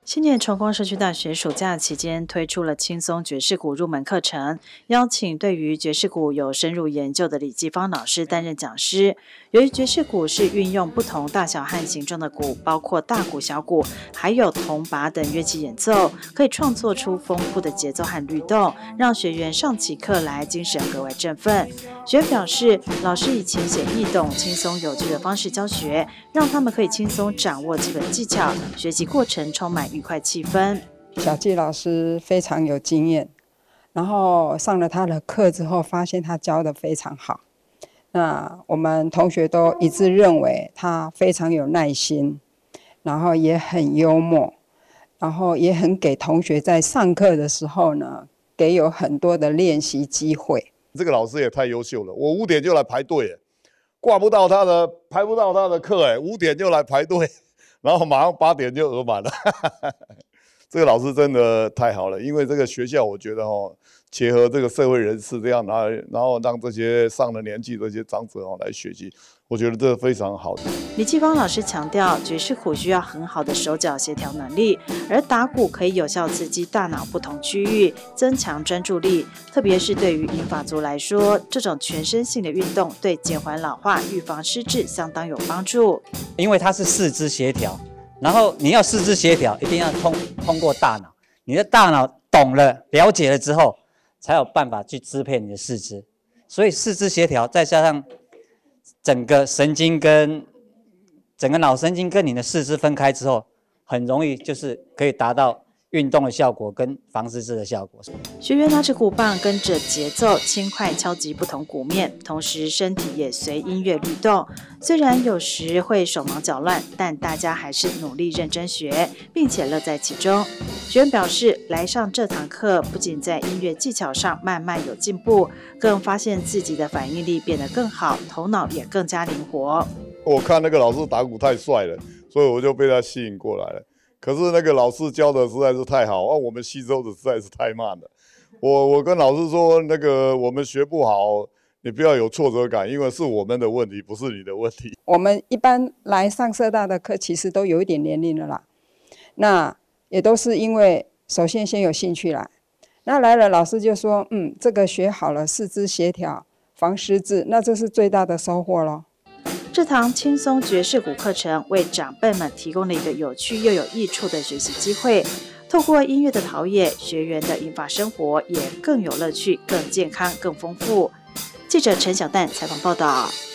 新年崇光社区大学暑假期间推出了轻松爵士鼓入门课程，邀请对于爵士鼓有深入研究的李继芳老师担任讲师。由于爵士鼓是运用不同大小和形状的鼓，包括大鼓、小鼓，还有铜钹等乐器演奏，可以创作出丰富的节奏和律动，让学员上起课来精神格外振奋。学员表示，老师以浅显易懂、轻松有趣的方式教学，让他们可以轻松掌握基本技巧，学习过程充满愉快气氛。 小纪老师非常有经验，然后上了他的课之后，发现他教得非常好。那我们同学都一致认为他非常有耐心，然后也很幽默，然后也很给同学在上课的时候呢，给有很多的练习机会。 这个老师也太优秀了，我5点就来排队，排不到他的课，5点就来排队，然后马上8点就额满了。这个老师真的太好了，因为这个学校我觉得结合这个社会人士这样，然后让这些上了年纪这些长者来学习，我觉得这非常好。 李继芳老师强调，爵士鼓需要很好的手脚协调能力，而打鼓可以有效刺激大脑不同区域，增强专注力。特别是对于银发族来说，这种全身性的运动对减缓老化、预防失智相当有帮助。 因为它是四肢协调，然后你要四肢协调，一定要通过大脑，你的大脑懂了、了解了之后，才有办法去支配你的四肢。所以四肢协调，再加上整个脑神经跟你的四肢分开之后，很容易就是可以达到运动的效果跟防失智的效果。 学员拿着鼓棒，跟着节奏轻快敲击不同鼓面，同时身体也随音乐律动。虽然有时会手忙脚乱，但大家还是努力认真学，并且乐在其中。学员表示，来上这堂课不仅在音乐技巧上慢慢有进步，更发现自己的反应力变得更好，头脑也更加灵活。 我看那个老师打鼓太帅了，所以我就被他吸引过来了。可是那个老师教的实在是太好，我们吸收的实在是太慢了。我跟老师说，那个我们学不好，你不要有挫折感，因为是我们的问题，不是你的问题。 我们一般来上社大的课，其实都有一点年龄了啦。那也都是因为首先有兴趣来，那来了老师就说，这个学好了，四肢协调，防失智，那这是最大的收获咯。 这堂轻松爵士鼓课程为长辈们提供了一个有趣又有益处的学习机会。透过音乐的陶冶，学员的银发生活也更有乐趣、更健康、更丰富。记者陈小蛋采访报道。